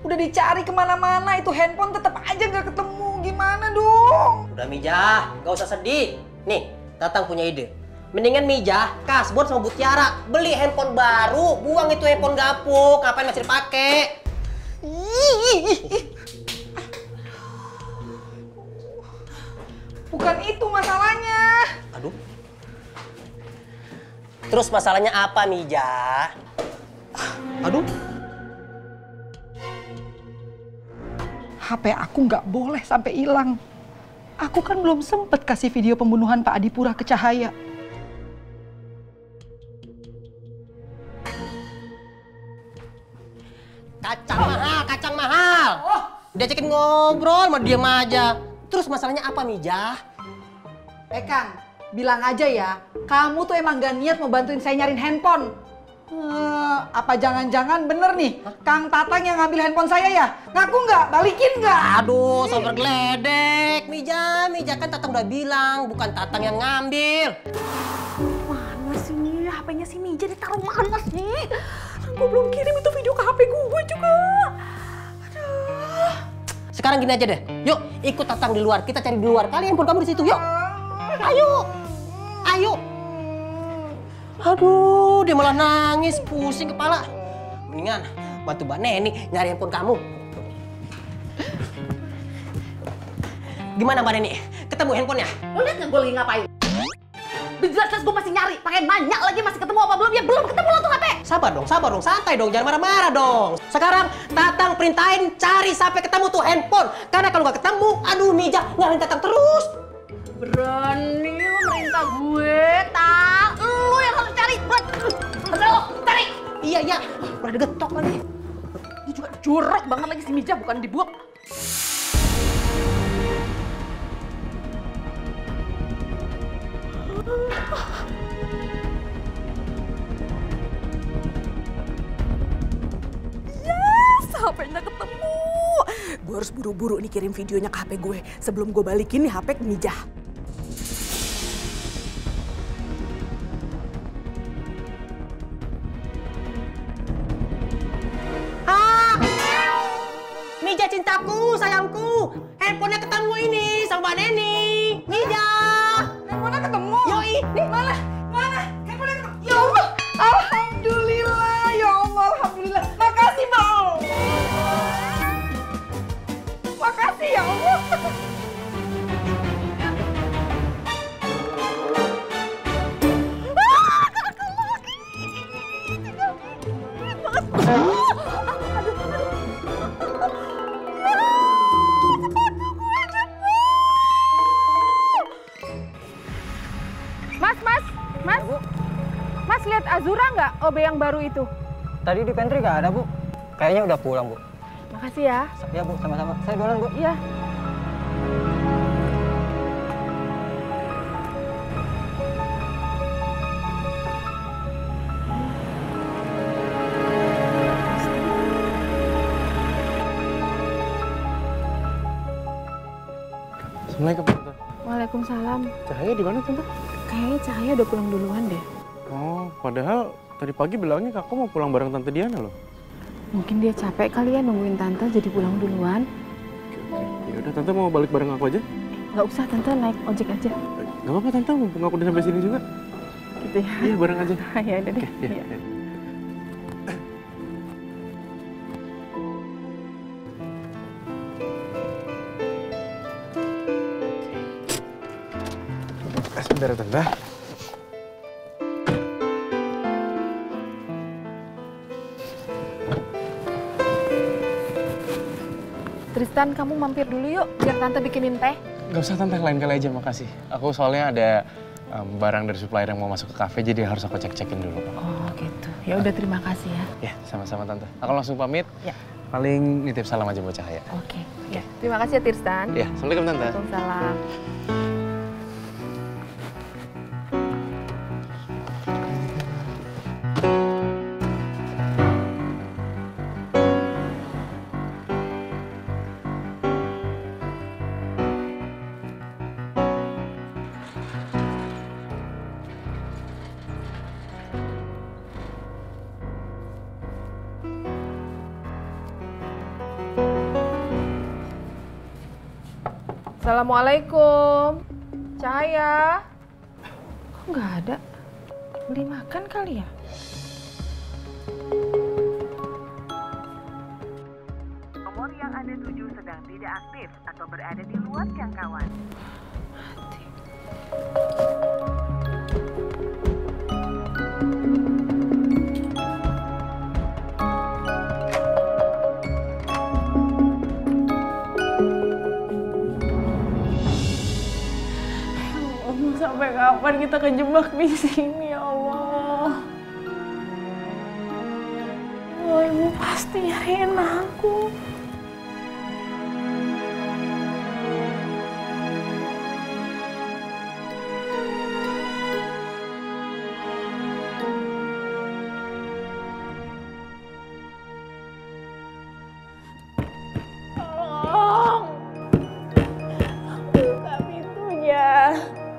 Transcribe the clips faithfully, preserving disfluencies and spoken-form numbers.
Udah dicari kemana-mana, itu handphone tetap aja nggak ketemu. Gimana dong? Udah Mijah, gak usah sedih. Nih, Tatang punya ide. Mendingan Mijah, kasbon sama Bu Tiara beli handphone baru, buang itu handphone gapuk, ngapain masih dipakai? Bukan itu masalahnya. Aduh. Terus masalahnya apa, Mijah? Aduh. H P aku nggak boleh sampai hilang. Aku kan belum sempet kasih video pembunuhan Pak Adipura ke Cahaya. Kacang mahal, kacang mahal. Oh. Diajakin ngobrol, mau diem aja. Terus masalahnya apa, Mijah? Eh Kang, bilang aja ya, kamu tuh emang gak niat mau bantuin saya nyariin handphone. Uh, apa jangan-jangan bener nih, hah? Kang Tatang yang ngambil handphone saya ya? Ngaku nggak? Balikin nggak? Aduh, sabar geledek. Mijah, Mijah kan Tatang udah bilang, bukan Tatang yang ngambil. Mana sih nih, H P-nya si Mijah ditaruh mana sih? Gue belum kirim itu video ke H P gue juga. Aduh. Sekarang gini aja deh, yuk ikut Tatang di luar. Kita cari di luar. Kali handphone kamu di situ, yuk. Ayo, ayo. Aduh, dia malah nangis, pusing kepala. Mendingan bantu Mbak Neni nyari handphone kamu. Gimana Mbak Neni? Ketemu handphonenya? Lo liat gak gue lagi ngapain? Jelas-jelas gue masih nyari, pakai nanya lagi masih ketemu apa belum? Ya belum ketemu lo tuh H P. Sabar dong, sabar dong, santai dong, jangan marah-marah dong. Sekarang Tatang perintahin cari sampai ketemu tuh handphone. Karena kalau nggak ketemu, aduh Mijah nyariin Tatang terus. Berani lo merintah gue, tak? Lo yang harus cari, buat lo cari. Iya iya, udah digetok lagi. Ini juga jorok banget lagi si Mijah, bukan dibuang. Yes, H P-nya ketemu. Gue harus buru-buru nih kirim videonya ke H P gue sebelum gue balikin nih H P ke Mijah. Ah, Mijah cintaku, sayangku, handphonenya ketemu ini sama Mbak Neni. Mijah, handphonenya ketemu. Yoi, nih mana, mana, handphonenya ketemu. Ya Allah, alhamdulillah, ya Allah, alhamdulillah. Makasih Bang. Makasih ya Allah. Mas, mas, mas, mas lihat Azura nggak O B yang baru itu? Tadi di pantry nggak ada, Bu. Kayaknya udah pulang, Bu. Makasih ya. Ya, Bu, sama-sama. Saya duluan, Bu. Iya. Assalamualaikum, Tante. Waalaikumsalam. Cahaya di mana, Tante? Kayaknya Cahaya udah pulang duluan deh. Oh, padahal tadi pagi bilangnya kakak mau pulang bareng Tante Diana loh. Mungkin dia capek kali ya nungguin Tante jadi pulang duluan. Oke, oke. Ya udah, Tante mau balik bareng aku aja? Nggak usah, Tante naik ojek aja. Gak apa-apa, Tante. Mumpung aku udah sampai sini juga. Gitu ya? Iya, bareng aja. Ya udah deh. Oke, ya, ya. Sebentar, Tante. Tristan, kamu mampir dulu yuk, biar Tante bikinin teh. Gak usah, Tante. Lain kali aja, makasih. Aku soalnya ada um, barang dari supplier yang mau masuk ke kafe, jadi harus aku cek-cekin dulu. Oh gitu. Ya udah, terima kasih ya. Ya, sama-sama, Tante. Aku langsung pamit. Ya. Paling nitip salam aja buat Cahaya. Oke. Ya. Terima kasih ya, Tristan. Ya, Assalamualaikum, Tante. Waalaikumsalam. Assalamualaikum. Cahaya. Kok nggak ada? Beli makan kali ya? Nomor yang Anda tuju sedang tidak aktif atau berada di luar jangkauan. Mati. Sampai kapan kita kejebak di sini, ya Allah? Oh, ibu pasti nyariin aku. Tolong, buka pintunya.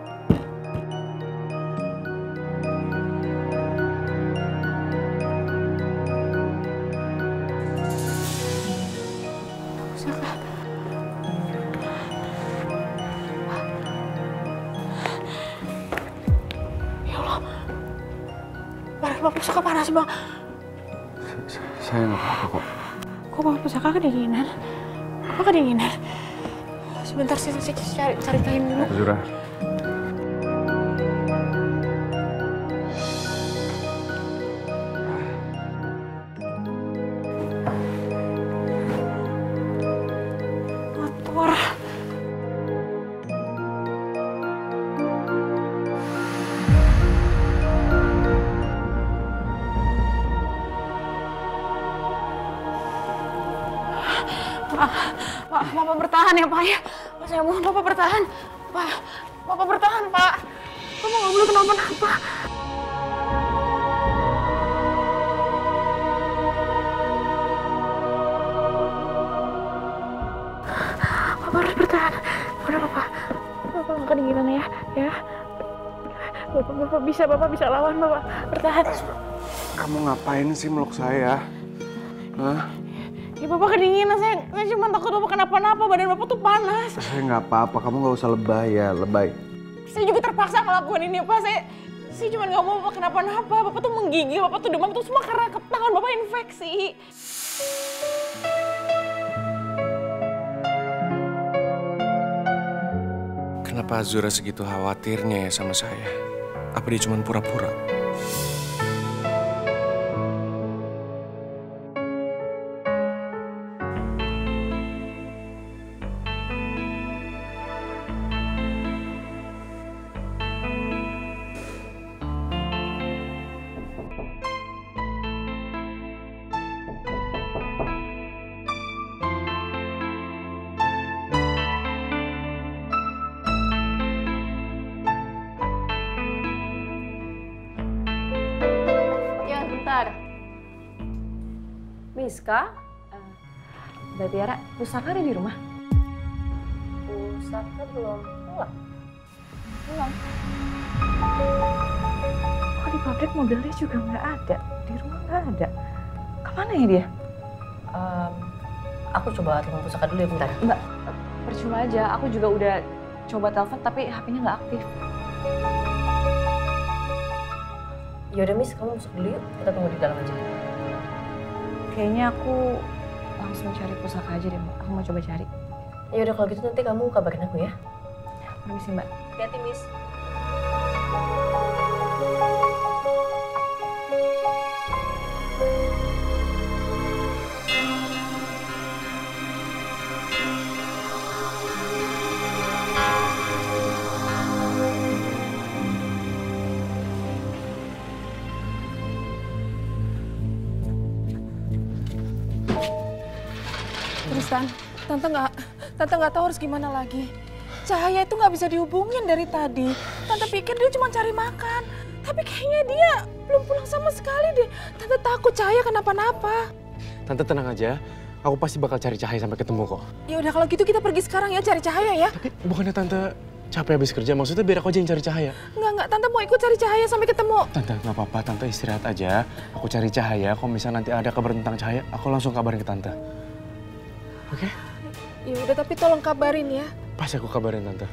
Bapak pusaka panas, Bang. Saya nggak apa-apa kok. Kok bapak pusaka kedinginan? Kok kedinginan? Sebentar sih, saya cari, cari kain dulu. Azura. Kotor. Pak, Pak, Bapak bertahan ya, Pak ya. Pak, saya mohon Bapak bertahan. Pak, Bapak bertahan, Pak. Bapak nggak boleh kenapa-napa. Bapak harus bertahan. Udah, Bapak. Bapak nggak kedinginan ya, ya. Bapak, Bapak bisa, Bapak bisa lawan, Bapak. Bertahan. Kamu ngapain sih meluk saya? Hah? Ya Bapak kedinginan, saya, saya cuma takut Bapak kenapa-napa, badan Bapak tuh panas. Saya nggak apa-apa, kamu nggak usah lebay ya, lebay. Saya juga terpaksa ngelakuin ini, Pak. Saya, saya cuma nggak mau Bapak kenapa-napa. Bapak tuh menggigil, Bapak tuh demam, tuh semua karena tangan Bapak infeksi. Kenapa Azura segitu khawatirnya ya sama saya? Apa dia cuma pura-pura? Miska, uh, Mbak Tiara, pusaka ada di rumah? Pusaka belum pulang. Pulang. Kok di pabrik mobilnya juga nggak ada? Di rumah nggak ada. Kemana ya dia? Um, aku coba telepon pusaka dulu ya bentar. Mbak, percuma aja. Aku juga udah coba telepon tapi H P-nya nggak aktif. Yaudah Miss, kamu masuk dulu yuk. Kita tunggu di dalam aja. Kayaknya aku langsung cari pusaka aja deh, Mbak. Aku mau coba cari. Ya udah kalau gitu nanti kamu kabarin aku ya. Permisi, Mbak. Hati-hati, Miss. Tristan, tante nggak, tante nggak tahu harus gimana lagi. Cahaya itu nggak bisa dihubungin dari tadi. Tante pikir dia cuma cari makan, tapi kayaknya dia belum pulang sama sekali deh. Tante takut Cahaya kenapa-napa. Tante tenang aja, aku pasti bakal cari Cahaya sampai ketemu kok. Ya udah kalau gitu kita pergi sekarang ya cari Cahaya ya. Tapi bukannya Tante capek habis kerja, maksudnya biar aku aja yang cari Cahaya. Enggak, enggak, Tante mau ikut cari Cahaya sampai ketemu. Tante, nggak apa-apa, Tante istirahat aja. Aku cari Cahaya, kalau misalnya nanti ada kabar tentang Cahaya, aku langsung kabarin ke Tante. Oke? Okay? Ya udah tapi tolong kabarin ya. Pas aku kabarin Tante.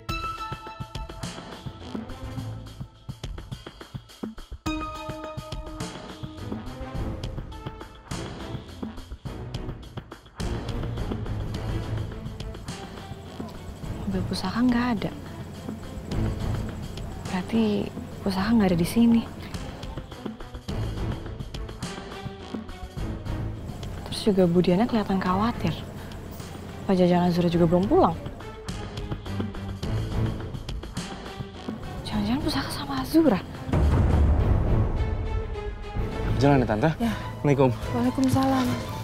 Mobil pusaka nggak ada. Berarti pusaka nggak ada di sini. Terus juga Bu Diana kelihatan khawatir. Apa jangan Azura juga belum pulang? Jangan-jangan pusaka sama Azura. Jalan ya Tante? Ya. Assalamualaikum. Waalaikumsalam.